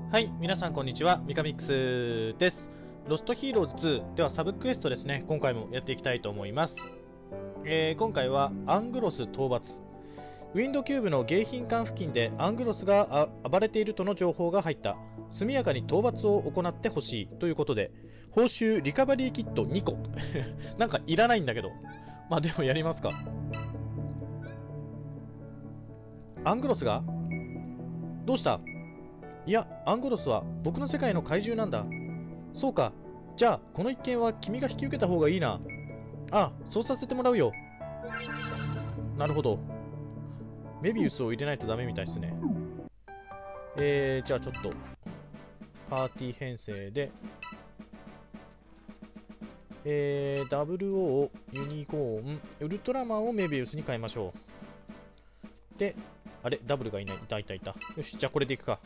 はい、皆さんこんにちは、ミカミックスです。ロストヒーローズ2ではサブクエストですね、今回もやっていきたいと思います。今回はアングロス討伐。ウィンドキューブの迎賓館付近でアングロスが暴れているとの情報が入った。速やかに討伐を行ってほしいということで、報酬リカバリーキット2個。なんかいらないんだけど。まあでもやりますか。アングロスがどうした？いや、アングロスは僕の世界の怪獣なんだ。そうか。じゃあ、この一件は君が引き受けた方がいいな。ああ、そうさせてもらうよ。なるほど。メビウスを入れないとダメみたいですね。じゃあちょっと、パーティー編成で、WO、ユニコーン、ウルトラマンをメビウスに変えましょう。で、あれ、ダブルがいない。いた。よし、じゃあこれでいくか。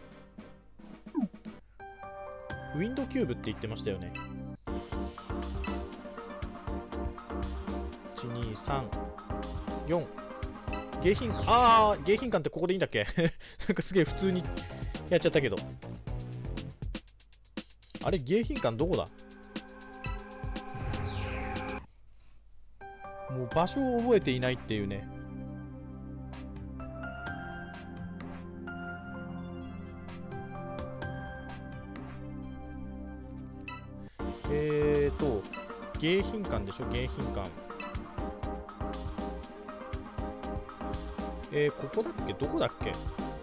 ウィンドキューブって言ってましたよね。1、2、3、4。迎賓館、迎賓館ってここでいいんだっけ？なんかすげえ普通にやっちゃったけど。あれ、迎賓館どこだ？もう場所を覚えていないっていうね。迎賓館でしょ、迎賓館。ここだっけ？どこだっけ？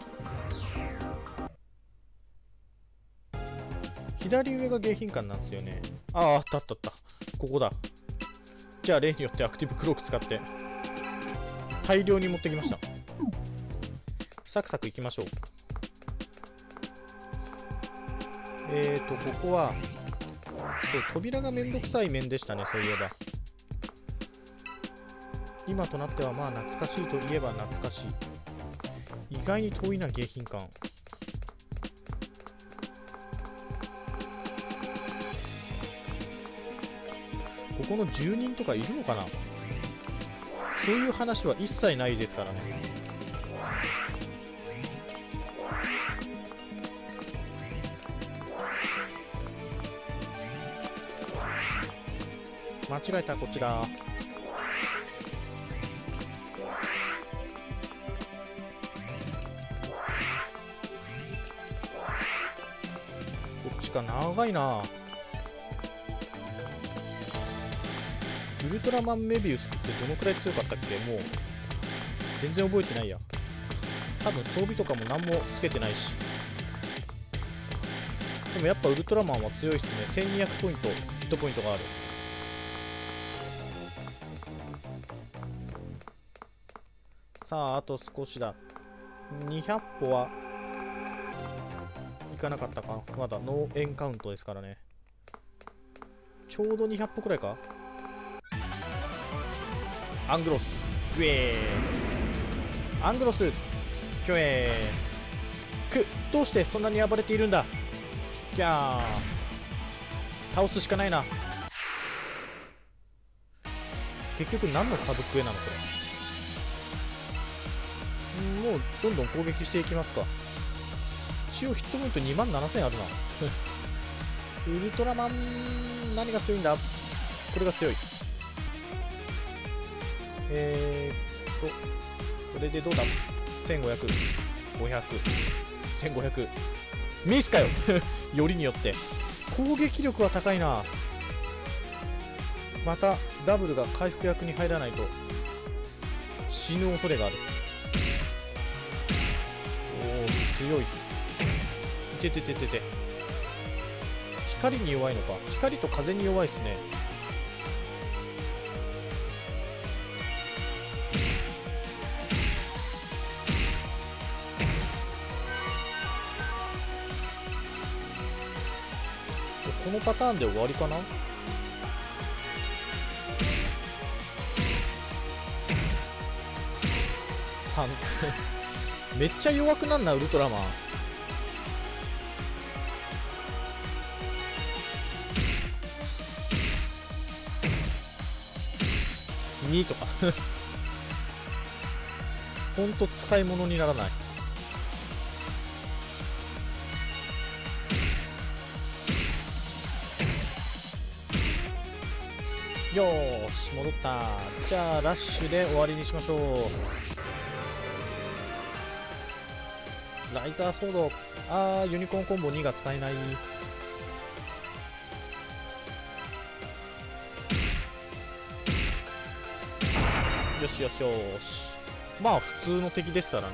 左上が迎賓館なんですよね。あった。ここだ。じゃあ例によってアクティブクローク使って大量に持ってきました。サクサクいきましょう。ここはそう、扉がめんどくさい面でしたね、そういえば。今となってはまあ懐かしいといえば懐かしい。意外に遠いな、迎賓館。ここの住人とかいるのかな？そういう話は一切ないですからね。間違えた、こちら。こっちか、長いな。ウルトラマンメビウスってどのくらい強かったっけ？もう全然覚えてないや。多分装備とかも何もつけてないし。でもやっぱウルトラマンは強いっすね。1200ポイントヒットポイントがある。さあ、あと少しだ。200歩はいかなかったか。まだノーエンカウントですからね。ちょうど200歩くらいか。アングロスグエー、アングロスキョエー。どうしてそんなに暴れているんだ。ギャー、倒すしかないな。結局何のサブクエなのこれ。もうどんどん攻撃していきますか。一応ヒットポイント27000あるな。ウルトラマン何が強いんだ。これが強い。これでどうだ。1500、500、1500。ミスかよ。よりによって攻撃力は高いな。またダブルが回復役に入らないと死ぬ恐れがある。強い。いて。光に弱いのか。光と風に弱いっすね。このパターンで終わりかな。3めっちゃ弱くなんな、ウルトラマン。2とか。ほんと使い物にならない。 よーし、戻った。じゃあラッシュで終わりにしましょう。ライザーソード、ユニコーンコンボ2が使えない。よしよしよし。まあ普通の敵ですからね。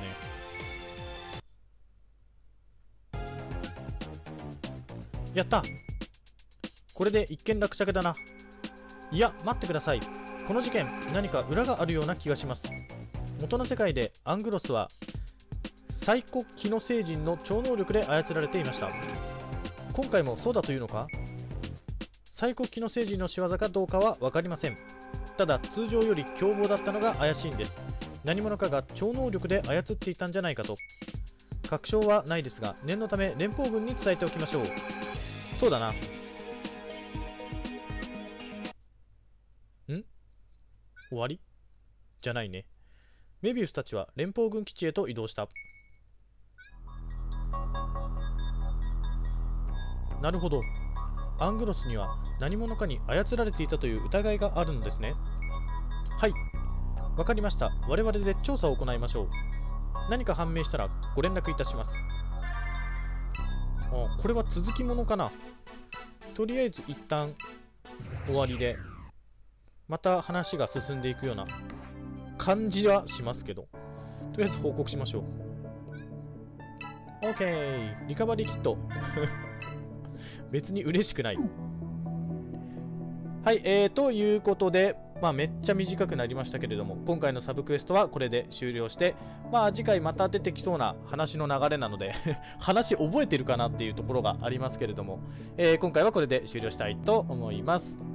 やった。これで一件落着だな。いや待ってください。この事件何か裏があるような気がします。元の世界でアングロスはサイコ機能星人の超能力で操られていました。今回もそうだというのか。サイコ機能星人の仕業かどうかは分かりません。ただ通常より凶暴だったのが怪しいんです。何者かが超能力で操っていたんじゃないかと。確証はないですが念のため連邦軍に伝えておきましょう。そうだな。終わりじゃないね。メビウスたちは連邦軍基地へと移動した。なるほど。アングロスには何者かに操られていたという疑いがあるのですね。はい、わかりました。我々で調査を行いましょう。何か判明したらご連絡いたします。これは続きものかな。とりあえず一旦終わりでまた話が進んでいくような感じはしますけど、とりあえず報告しましょう。 OK、 リカバリーキット別に嬉しくない。はい、ということで、めっちゃ短くなりましたけれども、今回のサブクエストはこれで終了して、次回また出てきそうな話の流れなので話覚えてるかなっていうところがありますけれども、今回はこれで終了したいと思います。